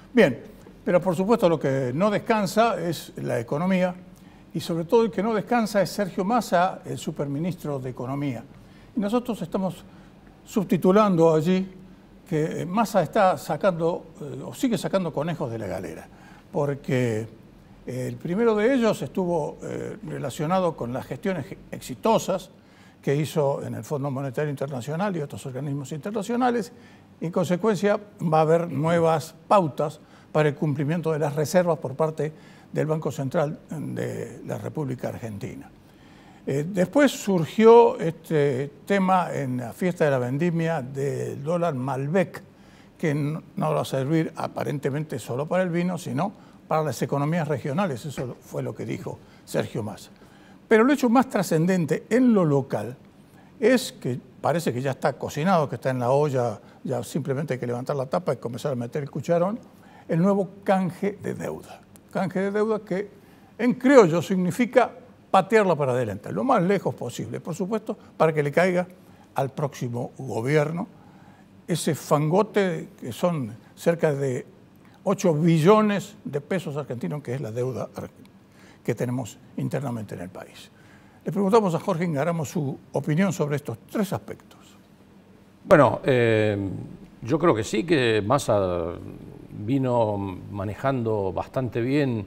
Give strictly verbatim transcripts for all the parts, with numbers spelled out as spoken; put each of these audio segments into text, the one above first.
Bien, pero por supuesto lo que no descansa es la economía y sobre todo el que no descansa es Sergio Massa, el superministro de Economía. Y nosotros estamos subtitulando allí que Massa está sacando eh, o sigue sacando conejos de la galera, porque el primero de ellos estuvo eh, relacionado con las gestiones exitosas que hizo en el Fondo Monetario Internacional y otros organismos internacionales. Y en consecuencia va a haber nuevas pautas para el cumplimiento de las reservas por parte del Banco Central de la República Argentina. Eh, después surgió este tema en la fiesta de la vendimia del dólar Malbec, que no, no va a servir aparentemente solo para el vino, sino para las economías regionales. Eso fue lo que dijo Sergio Massa. Pero el hecho más trascendente en lo local es que parece que ya está cocinado, que está en la olla, ya simplemente hay que levantar la tapa y comenzar a meter el cucharón, el nuevo canje de deuda. Canje de deuda que en criollo significa patearla para adelante, lo más lejos posible, por supuesto, para que le caiga al próximo gobierno ese fangote que son cerca de ocho billones de pesos argentinos, que es la deuda que tenemos internamente en el país. Le preguntamos a Jorge Ingaramo su opinión sobre estos tres aspectos. Bueno, eh, yo creo que sí, que Massa vino manejando bastante bien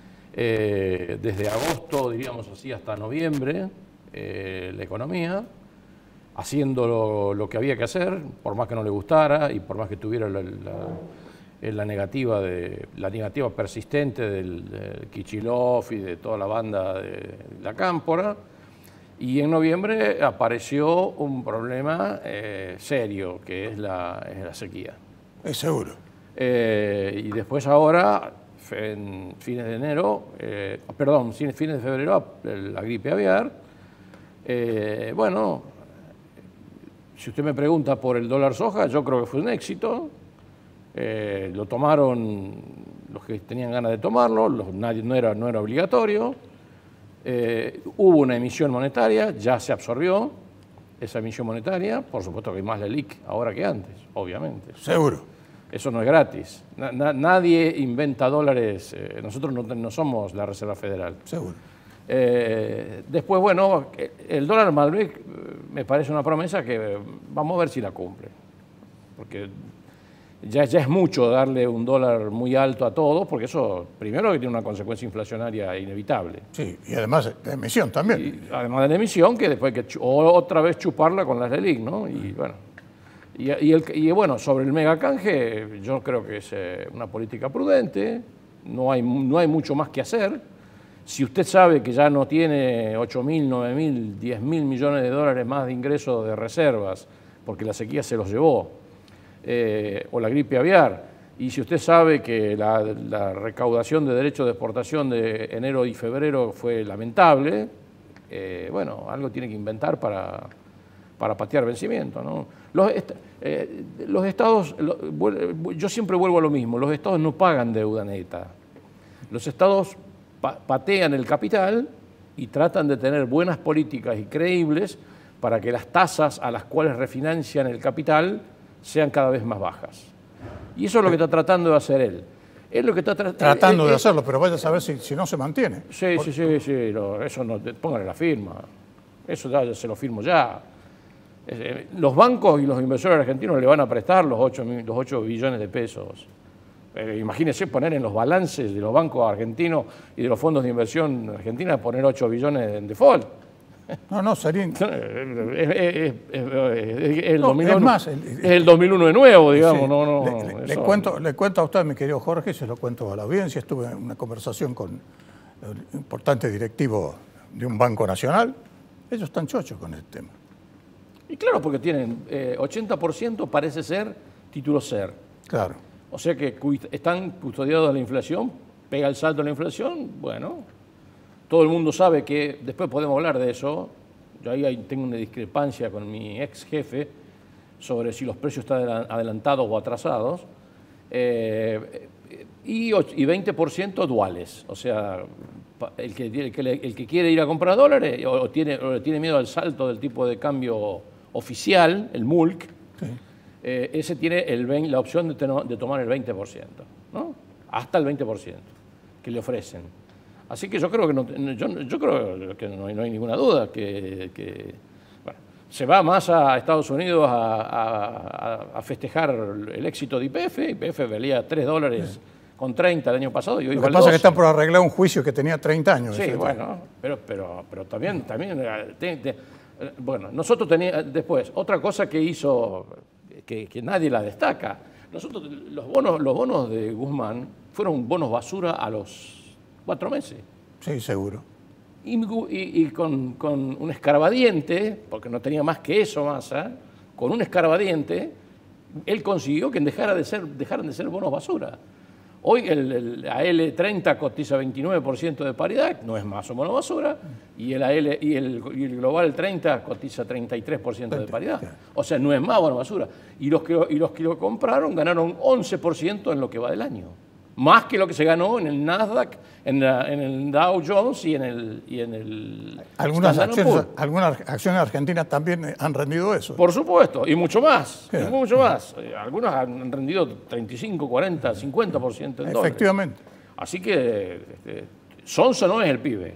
eh, desde agosto, diríamos así, hasta noviembre, eh, la economía, haciendo lo, lo que había que hacer, por más que no le gustara y por más que tuviera la, la, la, negativa, de, la negativa persistente del, del Kicillof y de toda la banda de la Cámpora. Y en noviembre apareció un problema eh, serio, que es la, es la sequía. Es seguro. Eh, y después ahora, en fines de enero, eh, perdón, fines de febrero, la gripe aviar. Eh, bueno, si usted me pregunta por el dólar soja, yo creo que fue un éxito. Eh, lo tomaron los que tenían ganas de tomarlo, los, nadie, no, era, no era obligatorio. Eh, hubo una emisión monetaria, ya se absorbió esa emisión monetaria, por supuesto que hay más LELIQ ahora que antes, obviamente. Seguro. Eso no es gratis. Na, na, nadie inventa dólares, eh, nosotros no, no somos la Reserva Federal. Seguro. Eh, después, bueno, el dólar Malbec me parece una promesa que vamos a ver si la cumple. Porque ya, ya es mucho darle un dólar muy alto a todos, porque eso, primero, que tiene una consecuencia inflacionaria inevitable. Sí, y además de emisión también. Y, además de la emisión, que después hay que otra vez chuparla con las LELIQ, ¿no? Y bueno, y, y, el, y bueno, sobre el megacanje, yo creo que es eh, una política prudente, no hay, no hay mucho más que hacer. Si usted sabe que ya no tiene ocho mil, nueve mil, diez mil millones de dólares más de ingresos de reservas, porque la sequía se los llevó, eh, o la gripe aviar, y si usted sabe que la, la recaudación de derechos de exportación de enero y febrero fue lamentable, eh, bueno, algo tiene que inventar para, para patear vencimiento, ¿no? Los, est eh, los estados, lo, yo siempre vuelvo a lo mismo, los estados no pagan deuda neta. Los estados patean el capital y tratan de tener buenas políticas y creíbles para que las tasas a las cuales refinancian el capital sean cada vez más bajas. Y eso es lo que está tratando de hacer él. Es lo que está tra tratando él, de él, hacerlo, pero vaya a saber si, si no se mantiene. Sí, Por... sí, sí, sí, lo, eso no, póngale la firma. Eso ya se lo firmo ya. Eh, los bancos y los inversores argentinos le van a prestar los ocho billones de pesos. Eh, imagínese poner en los balances de los bancos argentinos y de los fondos de inversión argentina, poner ocho billones en default. No, no, sería... Es, es, es, es, el no, dos mil uno, es más, el, es el dos mil uno de nuevo, digamos. Sí, no, no, le, le, le, cuento, le cuento a usted, mi querido Jorge, se lo cuento a la audiencia. Estuve en una conversación con el importante directivo de un banco nacional. Ellos están chochos con el tema. Y claro, porque tienen eh, ochenta por ciento parece ser título SER. Claro. O sea que están custodiados de la inflación, pega el salto de la inflación, bueno... Todo el mundo sabe que, después podemos hablar de eso, yo ahí tengo una discrepancia con mi ex jefe sobre si los precios están adelantados o atrasados, eh, y, y veinte por ciento duales, o sea, el que, el, que, el que quiere ir a comprar dólares o tiene, o tiene miedo al salto del tipo de cambio oficial, el M U L C, sí. eh, ese tiene el veinte, la opción de, de tomar el veinte por ciento. ¿no? Hasta el veinte por ciento que le ofrecen. Así que yo creo que no, yo, yo creo que no hay, no hay ninguna duda que, que bueno, se va más a Estados Unidos a, a, a festejar el éxito de Y P F. Y P F valía tres dólares sí. con treinta el año pasado y hoy Lo vale que pasa doce. es que están por arreglar un juicio que tenía treinta años. Sí, bueno, pero, pero, pero también, también te, te, bueno, nosotros teníamos, después, otra cosa que hizo, que, que nadie la destaca, nosotros, los bonos, los bonos de Guzmán fueron bonos basura a los cuatro meses. Sí, seguro. Y, y, y con, con un escarbadiente, porque no tenía más que eso, Massa, con un escarbadiente, él consiguió que dejara de ser, dejaran de ser bonos basura. Hoy el, el A L treinta cotiza veintinueve por ciento de paridad, no es más un bono basura, y el, A L, y el, y el Global treinta cotiza treinta y tres por ciento de paridad. O sea, no es más bono basura. Y los que, y los que lo compraron ganaron once por ciento en lo que va del año. Más que lo que se ganó en el Nasdaq, en, la, en el Dow Jones y en el... Y en el algunas, acciones, algunas acciones argentinas también han rendido eso. Por supuesto, y mucho más. Y mucho más. Algunas han rendido treinta y cinco, cuarenta, cincuenta por ciento en dólares. Efectivamente. Así que este, sonso no es el pibe.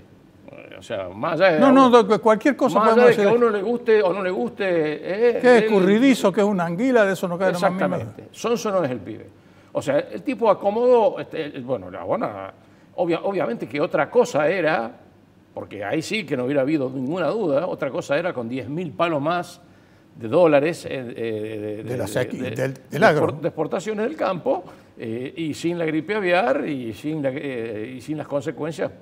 O sea, más allá de... No, no, uno, cualquier cosa más allá de que a uno le guste o no le guste... Eh, que es escurridizo, que es una anguila, de eso no cae nada más. Exactamente. Sonso no es el pibe. O sea, el tipo acomodó, este, bueno, la buena, obvia, obviamente que otra cosa era, porque ahí sí que no hubiera habido ninguna duda, otra cosa era con diez mil palos más de dólares eh, de, de, de, las, de, de, de, del agro. de exportaciones del campo eh, y sin la gripe aviar y sin, la, eh, y sin las consecuencias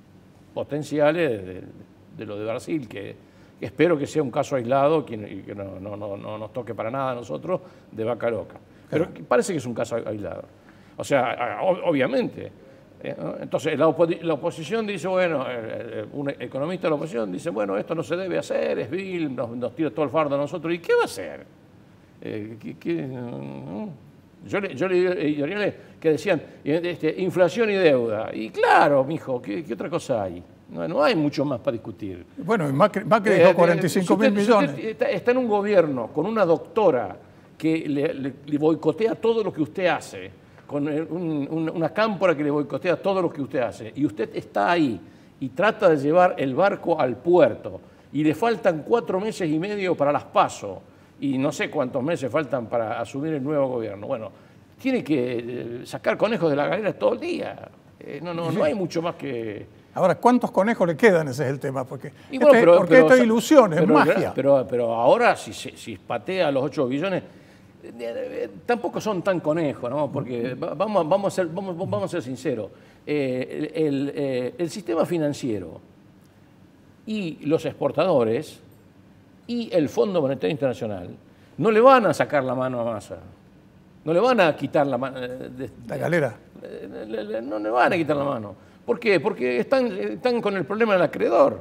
potenciales de, de lo de Brasil, que, que espero que sea un caso aislado y que, que no, no, no, no nos toque para nada a nosotros de vaca loca. Pero parece que es un caso aislado. O sea, obviamente. Entonces, la, opo la oposición dice, bueno, un economista de la oposición dice, bueno, esto no se debe hacer, es vil, nos, nos tira todo el fardo a nosotros. ¿Y qué va a hacer? Eh, ¿qué, qué, no? Yo le, yo le yo le, que decían, este, inflación y deuda. Y claro, mijo, ¿qué, qué otra cosa hay? No, no hay mucho más para discutir. Bueno, Macri, Macri dijo cuarenta y cinco mil millones. Si usted está, está en un gobierno con una doctora que le, le, le boicotea todo lo que usted hace, con un, un, una cámpora que le boicotea todo lo que usted hace, y usted está ahí y trata de llevar el barco al puerto, y le faltan cuatro meses y medio para las PASO, y no sé cuántos meses faltan para asumir el nuevo gobierno. Bueno, tiene que sacar conejos de la galera todo el día. Eh, no, no, no hay mucho más que... Ahora, ¿cuántos conejos le quedan? Ese es el tema. Porque, y bueno, este, pero, porque pero, esto es ilusión, es pero, magia. Pero, pero ahora, si, si patea los ocho billones... Tampoco son tan conejos, ¿no? Porque vamos, vamos, a, ser, vamos, vamos a ser sinceros. Eh, el, el, eh, el sistema financiero y los exportadores y el Fondo Monetario Internacional no le van a sacar la mano a Massa. No le van a quitar la mano. De, la galera. De, no le van a quitar la mano. ¿Por qué? Porque están, están con el problema del acreedor.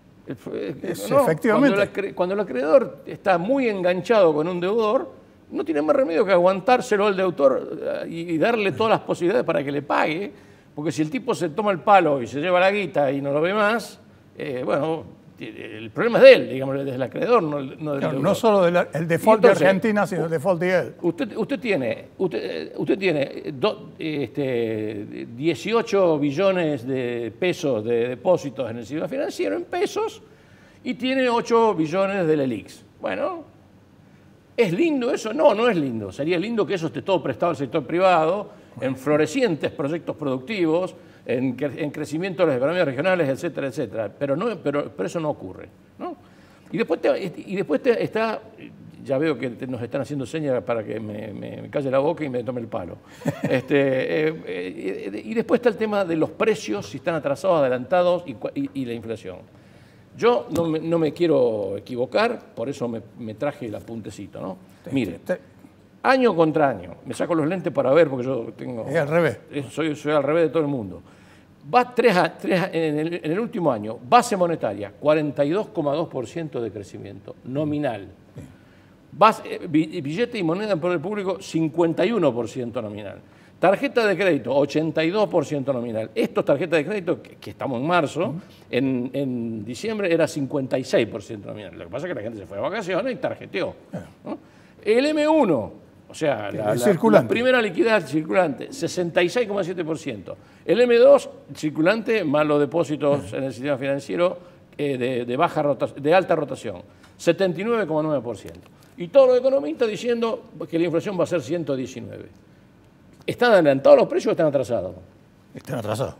Es, ¿no? Efectivamente. Cuando el, cuando el acreedor está muy enganchado con un deudor, no tiene más remedio que aguantárselo al deudor y darle todas las posibilidades para que le pague, porque si el tipo se toma el palo y se lleva la guita y no lo ve más, eh, bueno, el problema es de él, digamos, desde el acreedor, no, no del claro, deudor. no solo del el default entonces, de Argentina, sino el default de él. Usted, usted tiene, usted, usted tiene do, este, dieciocho billones de pesos de depósitos en el sistema financiero en pesos y tiene ocho billones del ELIX. Bueno, ¿es lindo eso? No, no es lindo. Sería lindo que eso esté todo prestado al sector privado, en florecientes proyectos productivos, en, en crecimiento de las economías regionales, etcétera, etcétera. Pero, no, pero, pero eso no ocurre, ¿no? Y después, te, y después te está, ya veo que te, nos están haciendo señas para que me, me, me calle la boca y me tome el palo. Este, eh, eh, y después está el tema de los precios, si están atrasados, adelantados y, y, y la inflación. Yo no me, no me quiero equivocar, por eso me, me traje el apuntecito, ¿no? Mire, año contra año, me saco los lentes para ver porque yo tengo... Es al revés. Soy, soy al revés de todo el mundo. Va tres a, tres a, en, el, en el último año, base monetaria, cuarenta y dos coma dos por ciento de crecimiento nominal. Base, billete y moneda en poder público, cincuenta y uno por ciento nominal. Tarjeta de crédito, ochenta y dos por ciento nominal. Estos tarjetas de crédito, que, que estamos en marzo, uh-huh. en, en diciembre era cincuenta y seis por ciento nominal. Lo que pasa es que la gente se fue de vacaciones y tarjeteó, ¿no? El eme uno, O sea, la, el la, circulante. la primera liquidez circulante, sesenta y seis coma siete por ciento. El eme dos, circulante, más los depósitos en el sistema financiero eh, de, de, baja rota, de alta rotación, setenta y nueve coma nueve por ciento. Y todos los economistas diciendo que la inflación va a ser ciento diecinueve. ¿Están adelantados los precios o están atrasados? Están atrasados.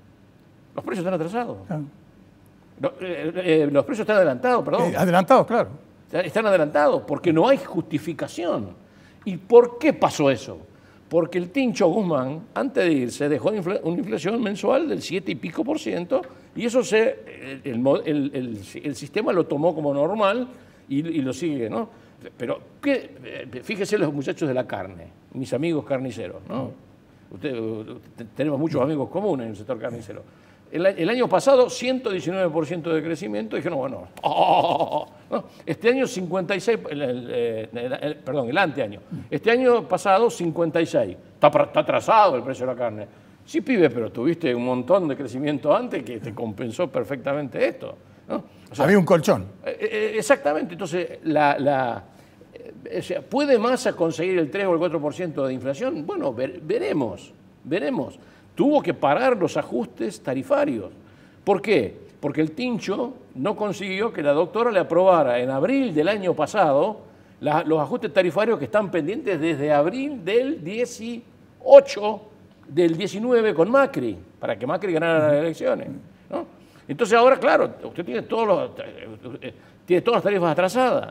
Los precios están atrasados. Ah. Los, eh, eh, los precios están adelantados, perdón. Eh, adelantados, claro. Están adelantados porque no hay justificación. ¿Y por qué pasó eso? Porque el Tincho Guzmán, antes de irse, dejó una inflación mensual del siete y pico por ciento, y eso se, el, el, el, el sistema lo tomó como normal y, y lo sigue, ¿no? Pero ¿qué? Fíjese los muchachos de la carne, mis amigos carniceros, ¿no? Usted, usted, tenemos muchos amigos comunes en el sector carnicero. El, el año pasado, ciento diecinueve por ciento de crecimiento, y dijeron, bueno, oh, oh, oh, no. Este año cincuenta y seis, el, el, el, el, perdón, el anteaño. Este año pasado, cincuenta y seis. Está, está atrasado el precio de la carne. Sí, pibe, pero tuviste un montón de crecimiento antes que te compensó perfectamente esto, ¿no? O sea, había un colchón. Eh, exactamente. Entonces, la, la, eh, o sea, ¿puede Massa conseguir el tres o el cuatro por ciento de inflación? Bueno, ver, veremos, veremos. Tuvo que parar los ajustes tarifarios. ¿Por qué? Porque el Tincho no consiguió que la doctora le aprobara en abril del año pasado la, los ajustes tarifarios que están pendientes desde abril del dieciocho, del diecinueve con Macri, para que Macri ganara las elecciones, ¿no? Entonces ahora, claro, usted tiene, todos los, tiene todas las tarifas atrasadas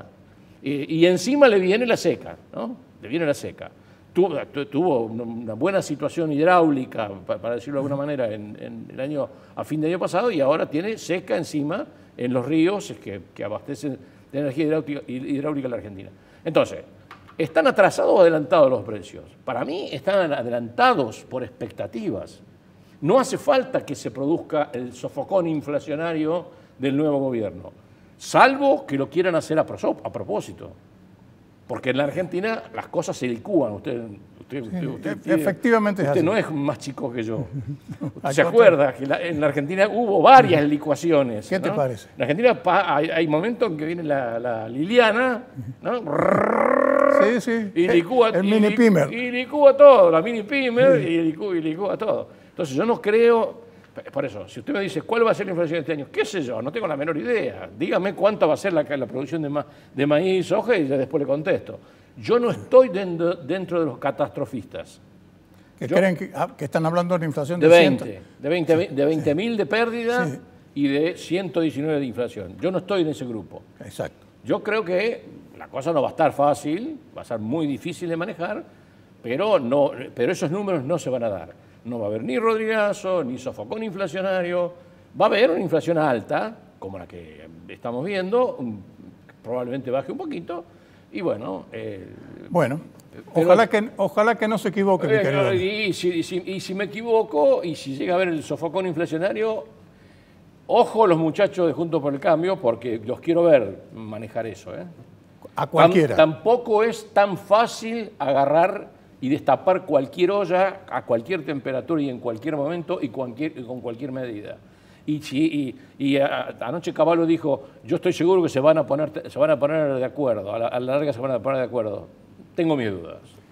y, y encima le viene la seca, ¿no? Le viene la seca. Tuvo, tuvo una buena situación hidráulica, para decirlo de alguna manera, en, en el año, a fin de año pasado, y ahora tiene seca encima en los ríos que, que abastecen de energía hidráulica, hidráulica a la Argentina. Entonces, ¿están atrasados o adelantados los precios? Para mí están adelantados por expectativas. No hace falta que se produzca el sofocón inflacionario del nuevo gobierno, salvo que lo quieran hacer a, pro, a propósito. Porque en la Argentina las cosas se licúan. Usted, usted, sí, usted, usted, usted efectivamente usted es así. no es más chico que yo. ¿Usted se acuerda que la, en la Argentina hubo varias licuaciones? ¿Qué te ¿no? parece? En la Argentina hay, hay momentos en que viene la, la Liliana, ¿no? Sí, sí. Y licúa, el y, mini pimer. Y licúa todo, la mini pimer, sí. y, licúa, y licúa todo. Entonces yo no creo. Por eso, si usted me dice cuál va a ser la inflación de este año, qué sé yo, no tengo la menor idea. Dígame cuánta va a ser la, la producción de, ma, de maíz y soja y ya después le contesto. Yo no estoy dentro, dentro de los catastrofistas. Que yo, creen que, ah, que están hablando de inflación de de veinte, cien. de veinte, sí, de veinte mil sí. de pérdida sí. y de ciento diecinueve de inflación. Yo no estoy en ese grupo. Exacto. Yo creo que la cosa no va a estar fácil, va a ser muy difícil de manejar, pero, no, pero esos números no se van a dar. No va a haber ni rodrigazo, ni sofocón inflacionario. Va a haber una inflación alta, como la que estamos viendo, probablemente baje un poquito, y bueno... Eh, bueno, pero, ojalá, que, ojalá que no se equivoque, mi querido. Y, y, si, y, si, y si me equivoco, y si llega a haber el sofocón inflacionario, ojo los muchachos de Juntos por el Cambio, porque los quiero ver manejar eso, ¿eh? A cualquiera. Tam, tampoco es tan fácil agarrar y destapar cualquier olla a cualquier temperatura y en cualquier momento y, cualquier, y con cualquier medida. Y, y, y a, anoche Cavallo dijo, yo estoy seguro que se van a poner, se van a poner de acuerdo, a la, a la larga se van a poner de acuerdo. Tengo mis dudas.